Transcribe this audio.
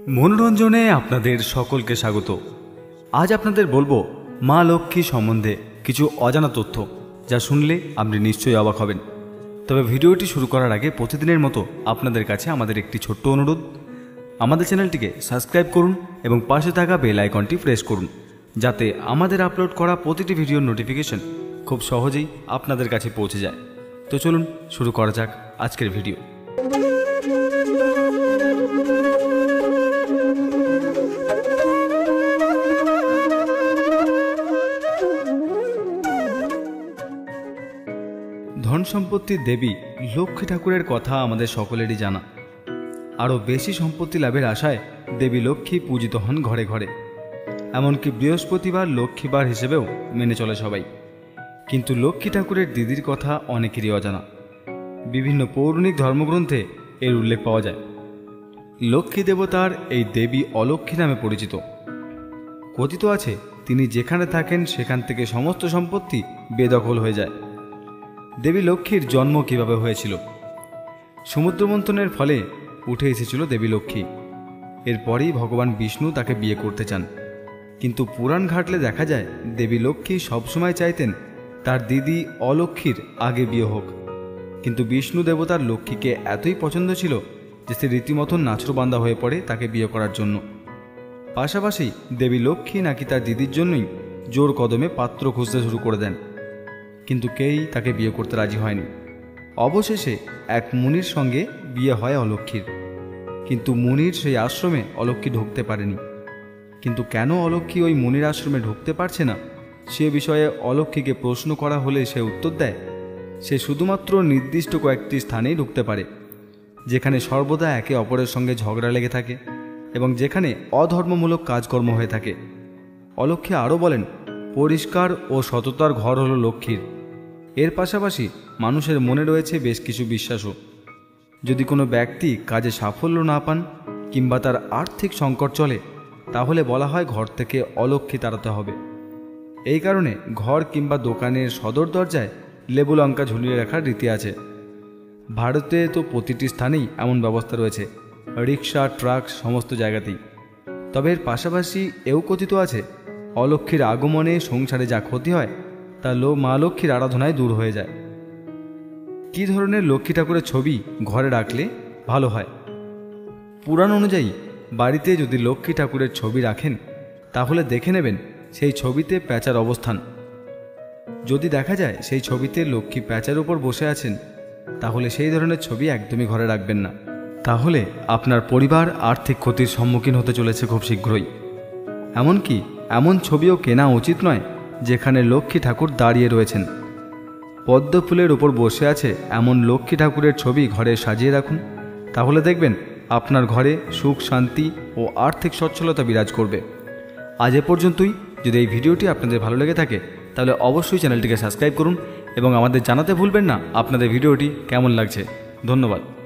মনোরঞ্জনে আপনাদের সকলকে স্বাগত। আজ আপনাদের বলবো মা লক্ষ্মী সম্বন্ধে কিছু অজানা তথ্য, যা শুনলে আপনি নিশ্চয়ই অবাক হবেন। তবে ভিডিওটি শুরু করার আগে প্রতিদিনের মতো আপনাদের কাছে আমাদের একটি ছোট্ট অনুরোধ, আমাদের চ্যানেলটিকে সাবস্ক্রাইব করুন এবং পাশে থাকা বেল আইকনটি প্রেস করুন, যাতে আমাদের আপলোড করা প্রতিটি ভিডিওর নোটিফিকেশন খুব সহজেই আপনাদের কাছে পৌঁছে যায়। তো চলুন শুরু করা যাক আজকের ভিডিও। ধন সম্পত্তির দেবী লক্ষ্মী ঠাকুরের কথা আমাদের সকলেরই জানা। আরও বেশি সম্পত্তি লাভের আশায় দেবী লক্ষ্মী পূজিত হন ঘরে ঘরে। এমনকি বৃহস্পতিবার লক্ষ্মীবার হিসেবেও মেনে চলে সবাই। কিন্তু লক্ষ্মী ঠাকুরের দিদির কথা অনেকেরই অজানা। বিভিন্ন পৌরাণিক ধর্মগ্রন্থে এর উল্লেখ পাওয়া যায়। লক্ষ্মী দেবতার এই দেবী অলক্ষ্মী নামে পরিচিত। কথিত আছে, তিনি যেখানে থাকেন সেখান থেকে সমস্ত সম্পত্তি বেদখল হয়ে যায়। দেবী লক্ষ্মীর জন্ম কিভাবে হয়েছিল? সমুদ্র মন্থনের ফলে উঠে এসেছিল দেবী লক্ষ্মী। এরপরেই ভগবান বিষ্ণু তাকে বিয়ে করতে চান। কিন্তু পুরাণ ঘাটলে দেখা যায় দেবী লক্ষ্মী সবসময় চাইতেন তার দিদি অলক্ষ্মীর আগে বিয়ে হোক। কিন্তু বিষ্ণু দেবতার লক্ষ্মীকে এতই পছন্দ ছিল যে সে রীতিমতো নাছোড়বান্দা হয়ে পড়ে তাকে বিয়ে করার জন্য। পাশাপাশি দেবী লক্ষ্মী নাকি তার দিদির জন্যই জোর কদমে পাত্র খুঁজতে শুরু করে দেন। কিন্তু কেউই তাকে বিয়ে করতে রাজি হয়নি। অবশেষে এক মুনির সঙ্গে বিয়ে হয় অলক্ষ্মীর। কিন্তু মুনির সেই আশ্রমে অলক্ষ্মী ঢুকতে পারেনি। কিন্তু কেন অলক্ষ্মী ওই মুনির আশ্রমে ঢুকতে পারছে না, সে বিষয়ে অলক্ষ্মীকে প্রশ্ন করা হলে সে উত্তর দেয়, সে শুধুমাত্র নির্দিষ্ট কয়েকটি স্থানেই ঢুকতে পারে, যেখানে সর্বদা একে অপরের সঙ্গে ঝগড়া লেগে থাকে এবং যেখানে অধর্মমূলক কাজকর্ম হয়ে থাকে। অলক্ষ্মী আরও বলেন, পরিষ্কার ও সততার ঘর হলো লক্ষ্মীর। এর পাশাপাশি মানুষের মনে রয়েছে বেশ কিছু বিশ্বাসও। যদি কোনো ব্যক্তি কাজে সাফল্য না পান কিংবা তার আর্থিক সংকট চলে, তাহলে বলা হয় ঘর থেকে অলক্ষ্মী তাড়াতে হবে। এই কারণে ঘর কিংবা দোকানের সদর দরজায় লেবু লঙ্কা ঝুলিয়ে রাখার রীতি আছে। ভারতে তো প্রতিটি স্থানেই এমন ব্যবস্থা রয়েছে, রিক্সা, ট্রাক, সমস্ত জায়গাতেই। তবে এর পাশাপাশি এও কথিত আছে, অলক্ষ্মীর আগমনে সংসারে যা ক্ষতি হয় তা মা লক্ষ্মীর আরাধনায় দূর হয়ে যায়। কী ধরনের লক্ষ্মী ঠাকুরের ছবি ঘরে রাখলে ভালো হয়? পুরাণ অনুযায়ী বাড়িতে যদি লক্ষ্মী ঠাকুরের ছবি রাখেন, তাহলে দেখে নেবেন সেই ছবিতে প্যাঁচার অবস্থান। যদি দেখা যায় সেই ছবিতে লক্ষ্মী প্যাঁচার উপর বসে আছেন, তাহলে সেই ধরনের ছবি একদমই ঘরে রাখবেন না। তাহলে আপনার পরিবার আর্থিক ক্ষতির সম্মুখীন হতে চলেছে খুব শীঘ্রই। এমনকি এমন ছবিও কেনা উচিত নয় যেখানে লক্ষ্মী ঠাকুর দাঁড়িয়ে রয়েছেন। পদ্ম ফুলের উপর বসে আছে এমন লক্ষ্মী ঠাকুরের ছবি ঘরে সাজিয়ে রাখুন, তাহলে দেখবেন আপনার ঘরে সুখ, শান্তি ও আর্থিক সচ্ছলতা বিরাজ করবে। আজ এ পর্যন্তই। যদি এই ভিডিওটি আপনাদের ভালো লেগে থাকে, তাহলে অবশ্যই চ্যানেলটিকে সাবস্ক্রাইব করুন এবং আমাদের জানাতে ভুলবেন না আপনাদের ভিডিওটি কেমন লাগছে। ধন্যবাদ।